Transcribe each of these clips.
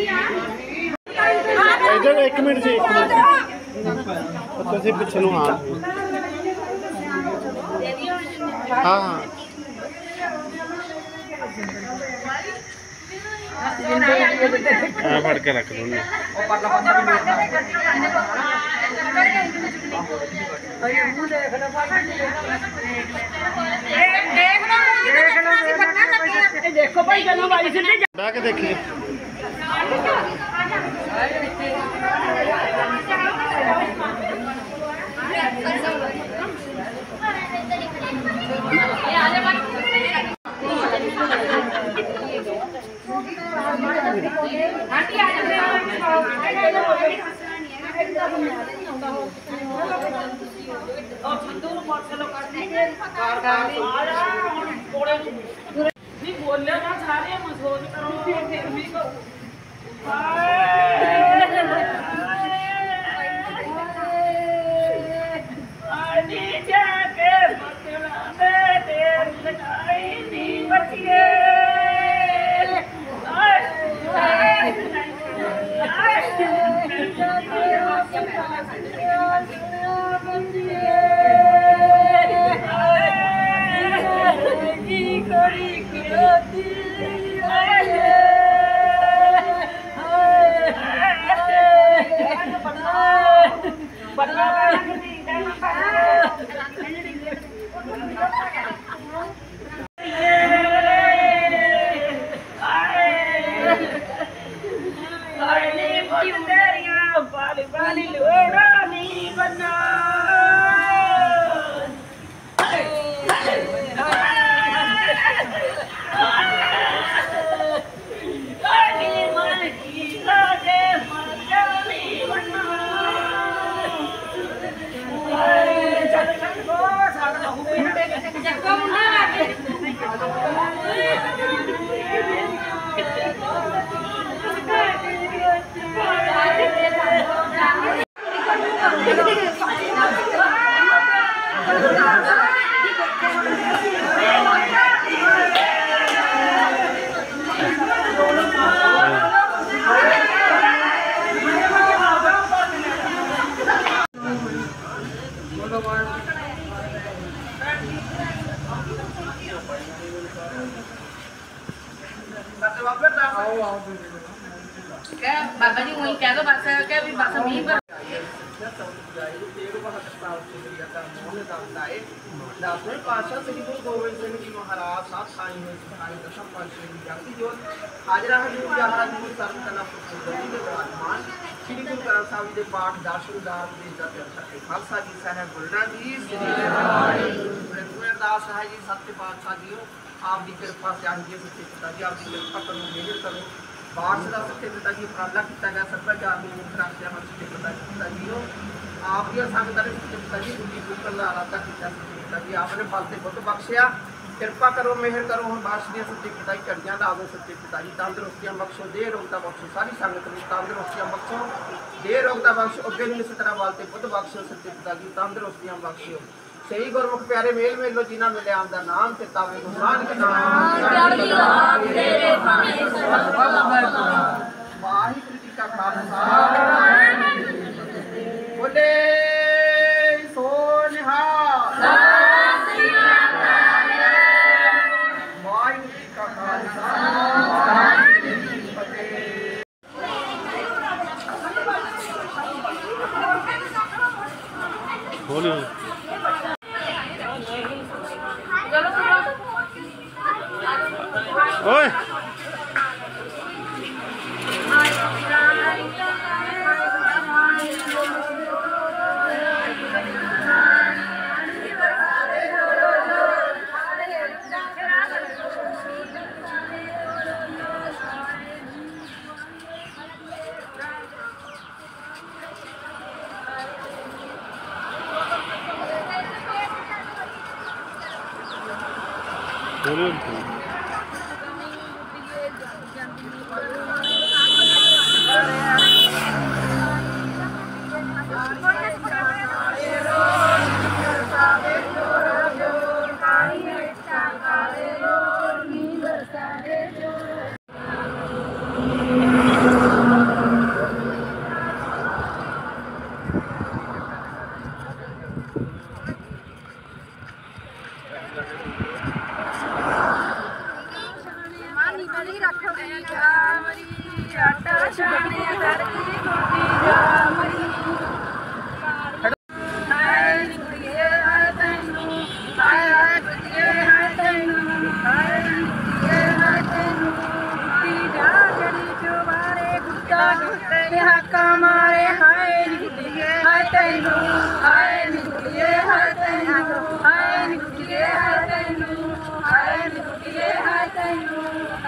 इधर एक मिनट से पीछे नु। हाँ हाँ हाँ फड़ के रख दो। देखो भाई चलो भाई से बैक देखिए। बोले ना सारे मसोज करो फिर भी बाबा जी वही कह दो बस क्या भी बस नहीं पर दसवें पातशाह श्री गुरु गोबिंद सिंह जी महाराज साथ साई में सिखाई दशम पातशाह की जगती जोत हाजरा हजूर जहां हजूर सर्व कला पुरस्कार के विराजमान श्री गुरु ग्रंथ साहिब के पाठ दर्शनदार के जत के खालसा जी साहब बोलना जी श्री दास है जी सत्य पातशाह जी आप की कृपा से आइए सच्चे पिता जी आप की कृपा करो मेहर करो बाहर से सच्चे पिता जी उपराला किया गया सभ्याचार में मुख रखते हैं सच्चे पिता जी हो आप दी संगत ने सच्चे पिता जी बुद्धि बुकल का आराधा किया सच्चे पिता जी आपने फल से पुत बख्शिया कृपा करो मेहर करो हम बारिश दिया सच्चे पिता जी चढ़िया ला दो सच्चे पिता जी तंदुरुस्तियां बख्शो दे रोगता बख्शो सारी संगत में तंदुरुस्तियां बख्शो दे रोगता बख्शो अगे नहीं इस तरह वालते पुत बख्शो सच्चे पिता जी तंदुरुस्तियां बख्शो सही गुरमुख प्यारे मेल मेलो जिन्हें मिले आमदा नाम ते तावे गुरनानक नाम वाहिगुरू जी का खालसा बोले सो निहाल वाहिगुरू जी का खालसा वाहिगुरू जी की फतेह। बोलिए ओए बोलिए ਸ਼ਾਨੇ ਕਰਦੀ ਗੁੱਡੀ ਜਾ ਮਰੀ ਹਾਏ ਨੀ ਕੁੜੀਏ ਹਾਏ ਤੈਨੂੰ ਹਾਏ ਹਾਏ ਕੁੜੀਏ ਹਾਏ ਤੈਨੂੰ ਹਾਏ ਨੀ ਕੁੜੀਏ ਹਾਏ ਤੈਨੂੰ ਗੁੱਡੀ ਜਾ ਜਿਹੜੀ ਚੁਬਾਰੇ ਗੁੱਡਾ ਗੁੱਟੇ ਹਾਕਾ ਮਾਰੇ ਹਾਏ ਨੀ ਕੁੜੀਏ ਹਾਏ ਤੈਨੂੰ ਹਾਏ ਨੀ ਕੁੜੀਏ ਹਾਏ ਤੈਨੂੰ ਹਾਏ ਨੀ ਕੁੜੀਏ ਹਾਏ ਤੈਨੂੰ ਹਾਏ ਨੀ ਕੁੜੀਏ ਹਾਏ ਤੈਨੂੰ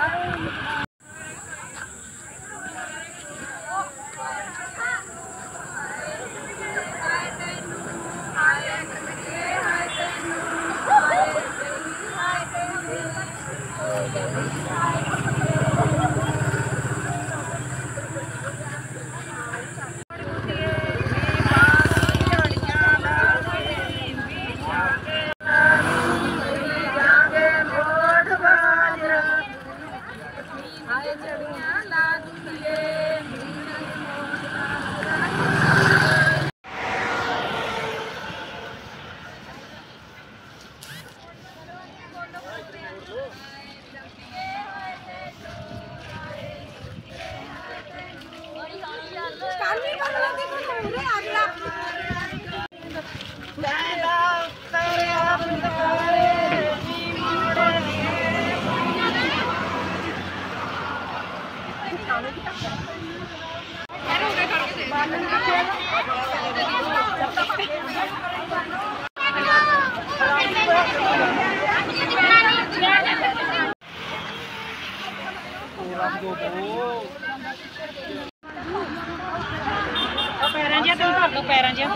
पैरां जिहा तुम कर दो पैरां जिहा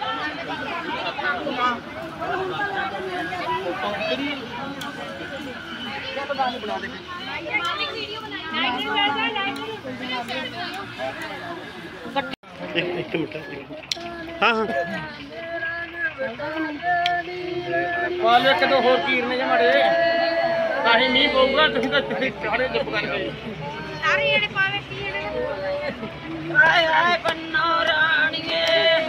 एक मिनट हाँ हाँ पाल एक दो होर कीरने जे माड़े ताही मींह पऊगा तुसीं तां चारे चुप कर गए सारे जेड़े पावे की हाय हाय बन्नो राणीए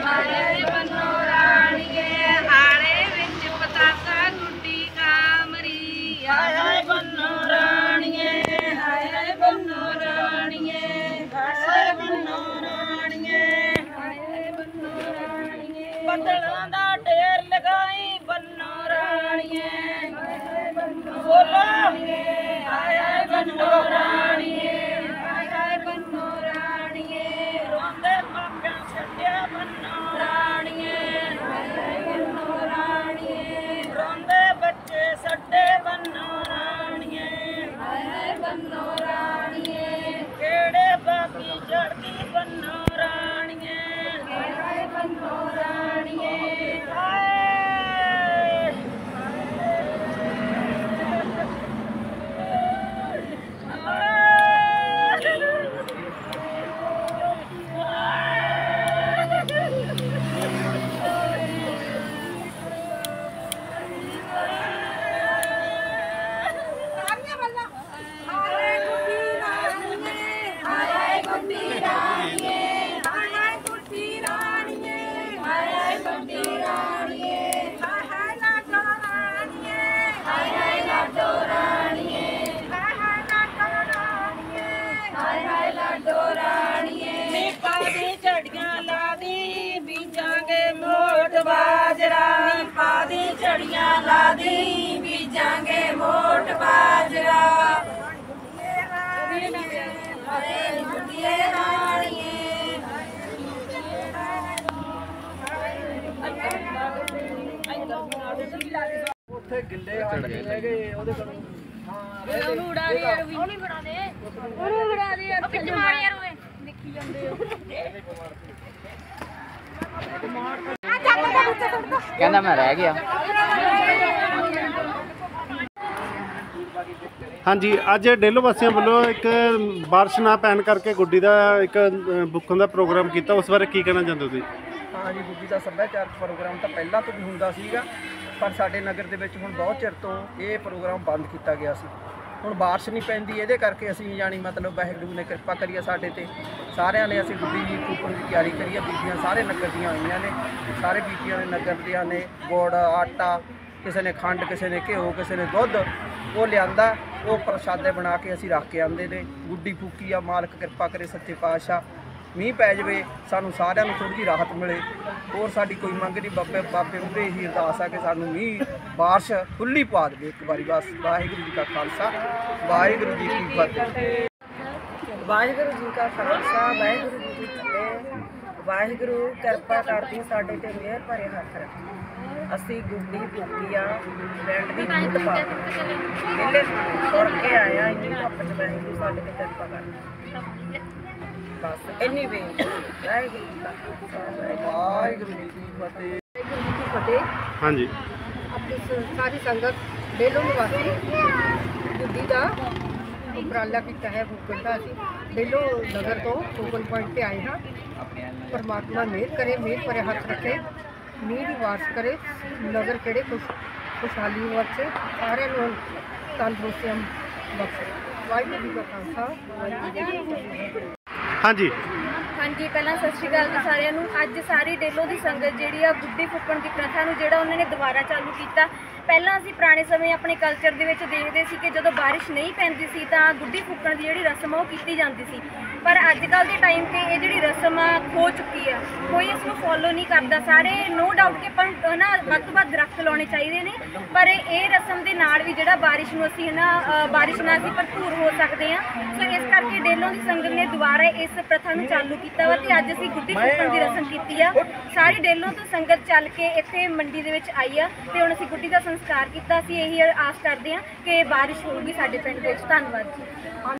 हाड़े विच पतासा गुड्डी कामरी हाय हाय बन्नो राणीए हाय हाय बन्नो राणीए हाय बन्नो राणीए हाय बन्नो राणीए बदलां दा ढेर लगाई बन्नो राणीए हाय बन्नो बोलो हाय हाय बन्नो राणीए झड़ियां ला दी बीजांगे मोट बाजरा ਉੱਥੇ ਗਿੱਲੇ ਹੱਥ ਨਹੀਂ ਹੈਗੇ ਉਹਦੇ ਕੋਲ ਹਾਂ ਉਹਨੂੰ ਉਡਾ ਦੇ ਯਾਰ ਉਹਨੂੰ ਬਣਾ ਦੇ ਉਹਨੂੰ ਬਣਾ ਦੇ ਯਾਰ ਵਿੱਚ ਮਾਰ ਯਾਰ ਓਏ ਦੇਖੀ ਜਾਂਦੇ ਹੋ ਕਹਿੰਦਾ ਮੈਂ ਰਹਿ ਗਿਆ ਹਾਂਜੀ ਅੱਜ ਡੇਲੋ ਵਾਸੀਆਂ ਵੱਲੋਂ ਇੱਕ ਬਾਰਿਸ਼ ਨਾ ਪੈਣ ਕਰਕੇ ਗੁੱਡੀ ਦਾ ਇੱਕ ਬੁੱਕਣ ਦਾ ਪ੍ਰੋਗਰਾਮ ਕੀਤਾ ਉਸ ਬਾਰੇ ਕੀ ਕਹਿਣਾ ਚਾਹੁੰਦੇ ਤੁਸੀਂ? ਹਾਂ ਜੀ ਗੁੱਡੀ ਦਾ ਸੱਭਿਆਚਾਰਕ ਪ੍ਰੋਗਰਾਮ ਤਾਂ ਪਹਿਲਾਂ ਤੋਂ ਵੀ ਹੁੰਦਾ ਸੀਗਾ ਪਰ ਸਾਡੇ ਨਗਰ ਦੇ ਵਿੱਚ ਹੁਣ ਬਹੁਤ ਚਿਰ ਤੋਂ ਇਹ ਪ੍ਰੋਗਰਾਮ ਬੰਦ ਕੀਤਾ ਗਿਆ ਸੀ। ਹੁਣ ਬਾਰਿਸ਼ ਨਹੀਂ ਪੈਂਦੀ ਇਹਦੇ ਕਰਕੇ ਅਸੀਂ ਜਾਣੀ ਮਤਲਬ ਵਾਹਿਗੁਰੂ ਨੇ ਕਿਰਪਾ ਕਰੀ ਆ ਸਾਡੇ ਤੇ ਸਾਰਿਆਂ ਨੇ ਅਸੀਂ ਗੁੱਡੀ ਦੀ ਫੂਕਣ ਦੀ ਤਿਆਰੀ ਕਰੀ ਆ। ਬੀਬੀਆਂ ਸਾਰੇ ਨਗਰ ਦੀਆਂ ਆਈਆਂ ਨੇ ਸਾਰੇ ਬੀਬੀਆਂ ਨੇ ਨਗਰ ਦੀਆਂ ਨੇ ਗੁੜ ਆਟਾ ਕਿਸੇ ਨੇ ਖੰਡ ਕਿਸੇ ਨੇ ਘਿਓ ਕਿਸੇ ਨੇ ਦੁੱਧ ਉਹ ਲਿਆਂਦਾ ਉਹ ਪ੍ਰਸ਼ਾਦੇ ਬਣਾ ਕੇ ਅਸੀਂ ਰੱਖ ਕੇ ਆਉਂਦੇ ਨੇ। ਗੁੱਡੀ ਫੂਕੀ ਆ, ਮਾਲਕ ਕਿਰਪਾ ਕਰੇ ਸੱਚੇ ਪਾਤਸ਼ਾਹ ਮੀਂਹ ਪੈ ਜਾਵੇ, ਸਾਨੂੰ ਸਾਰਿਆਂ ਨੂੰ ਥੋੜ੍ਹੀ ਜਿਹੀ ਰਾਹਤ ਮਿਲੇ। ਹੋਰ ਸਾਡੀ ਕੋਈ ਮੰਗ ਨਹੀਂ, ਬਾਬੇ ਮੂਹਰੇ ਹੀ ਅਰਦਾਸ ਆ ਕਿ ਸਾਨੂੰ ਮੀਂਹ ਬਾਰਿਸ਼ ਖੁੱਲ੍ਹੀ ਪਾ ਦੇਵੇ ਇੱਕ ਵਾਰੀ ਬਸ। ਵਾਹਿਗੁਰੂ ਜੀ ਕਾ ਖਾਲਸਾ, ਵਾਹਿਗੁਰੂ ਜੀ ਕੀ ਫਤਿਹ। ਵਾਹਿਗੁਰੂ ਜੀ ਕਾ ਖਾਲਸਾ, ਵਾਹਿਗੁਰੂ ਜੀ ਕੀ ਫਤਿਹ। ਵਾਹਿਗੁਰੂ ਕਿਰਪਾ ਕਰਦੀ ਸਾਡੇ ਤੇ ਮਿਹਰ ਭਰੇ ਹੱਥ ਰੱਖੇ। ਅਸੀਂ ਗੁੱਡੀ ਫੂਕੀ ਆ, ਪਿੰਡ ਦੀ ਬੂਟ ਪਾ ਕੇ ਵਿਹਲੇ ਤੁਰ ਕੇ ਆਏ ਆ। ਇੰਨੀ ਧੁੱਪ 'ਚ ਵਾਹਿਗੁਰੂ ਸਾਡੇ ਤੇ ਕਿਰਪਾ ਕਰ ਬਸ ਇੰਨੀ ਬੇਨਤੀ। ਵਾਹਿਗੁਰੂ ਜੀ ਕਾ ਖਾਲਸਾ, ਵਾਹਿਗੁਰੂ ਜੀ ਕੀ ਫਤਿਹ। ਵਾਹਿਗੁਰੂ ਜੀ ਕੀ ਫਤਿਹ। ਹਾਂਜੀ ਆਪਣੀ ਸਾਰੀ ਸੰਗਤ ਡੇਲੋ ਨਿਵਾਸੀ ਗੁੱਡੀ ਦਾ ਉਪਰਾਲਾ ਕੀਤਾ ਹੈ ਫੂਕਣ ਦਾ। ਅਸੀਂ ਡੇਲੋ ਨਗਰ ਤੋਂ ਫੋਕਲ ਪੁਆਇੰਟ 'ਤੇ ਆਏ ਹਾਂ। ਪਰਮਾਤਮਾ ਮਿਹਰ ਕਰੇ, ਮਿਹਰ ਭਰੇ ਹੱਥ ਰੱਖੇ, ਮੀਂਹ ਦੀ ਬਾਰਿਸ਼ ਕਰੇ, ਨਗਰ ਕਿਹੜੇ ਖੁਸ਼ਹਾਲੀ ਬਖਸ਼ੇ, ਸਾਰਿਆਂ ਨੂੰ ਤੰਦਰੁਸਤੀਆਂ ਬਖਸ਼ੇ। ਵਾਹਿਗੁਰੂ ਜੀ ਕਾ ਖਾਲਸਾ, ਵਾਹਿਗੁਰੂ ਜੀ ਕੀ ਫਤਿਹ। ਹਾਂਜੀ ਹਾਂਜੀ, ਪਹਿਲਾਂ ਸਤਿ ਸ਼੍ਰੀ ਅਕਾਲ ਜੀ ਸਾਰਿਆਂ ਨੂੰ। ਅੱਜ ਸਾਰੀ ਡੇਲੋ ਦੀ ਸੰਗਤ ਜਿਹੜੀ ਆ ਗੁੱਡੀ ਫੂਕਣ ਦੀ ਪ੍ਰਥਾ ਨੂੰ ਜਿਹੜਾ ਉਹਨਾਂ ਨੇ ਦੁਬਾਰਾ ਚਾਲੂ ਕੀਤਾ। ਪਹਿਲਾਂ ਅਸੀਂ ਪੁਰਾਣੇ ਸਮੇਂ ਆਪਣੇ ਕਲਚਰ ਦੇ ਵਿੱਚ ਦੇਖਦੇ ਸੀ ਕਿ ਜਦੋਂ ਬਾਰਿਸ਼ ਨਹੀਂ ਪੈਂਦੀ ਸੀ ਤਾਂ ਗੁੱਡੀ ਫੂਕਣ ਦੀ ਜਿਹੜੀ ਰਸਮ ਆ ਉਹ ਕੀਤੀ ਜਾਂਦੀ ਸੀ, ਪਰ ਅੱਜ ਕੱਲ੍ਹ ਦੇ ਟਾਈਮ 'ਤੇ ਇਹ ਜਿਹੜੀ ਰਸਮ ਆ ਖੋ ਚੁੱਕੀ ਆ। ਕੋਈ ਇਸ ਨੂੰ ਫੋਲੋ ਨਹੀਂ ਕਰਦਾ। ਸਾਰੇ ਨੋ ਡਾਊਟ ਕਿ ਆਪਾਂ ਨਾ ਵੱਧ ਤੋਂ ਵੱਧ ਦਰਖਤ ਲਾਉਣੇ ਚਾਹੀਦੇ ਨੇ, ਪਰ ਇਹ ਰਸਮ ਦੇ ਨਾਲ ਵੀ ਜਿਹੜਾ ਬਾਰਿਸ਼ ਨੂੰ ਅਸੀਂ ਬਾਰਿਸ਼ ਨਾਲ ਅਸੀਂ ਭਰਪੂਰ ਹੋ ਸਕਦੇ ਹਾਂ। ਸੋ ਇਸ ਕਰਕੇ ਡੇਲੋਂ ਦੀ ਸੰਗਤ ਨੇ ਦੁਬਾਰਾ ਇਸ ਪ੍ਰਥਾ ਨੂੰ ਚਾਲੂ ਕੀਤਾ ਵਾ ਤੇ ਅੱਜ ਅਸੀਂ ਗੁੱਡੀ ਫੂਕਣ ਦੀ ਰਸਮ ਕੀਤੀ ਆ। ਸਾਰੀ ਡੇਲੋਂ ਤੋਂ ਸੰਗਤ ਚੱਲ ਕੇ ਇੱਥੇ ਮੰਡੀ ਦੇ ਵਿੱਚ ਆਈ ਆ ਤੇ ਹੁਣ ਅਸੀਂ ਗੁੱਡੀ ਦਾ ਸੰਸਕਾਰ ਕੀਤਾ। ਅਸੀਂ ਇਹੀ ਆਸ ਕਰਦੇ ਹਾਂ ਕਿ ਬਾਰਿਸ਼ ਹੋਊਗੀ ਸਾਡੇ ਪਿੰਡ ਵਿੱਚ। ਧੰਨਵਾਦ ਜੀ।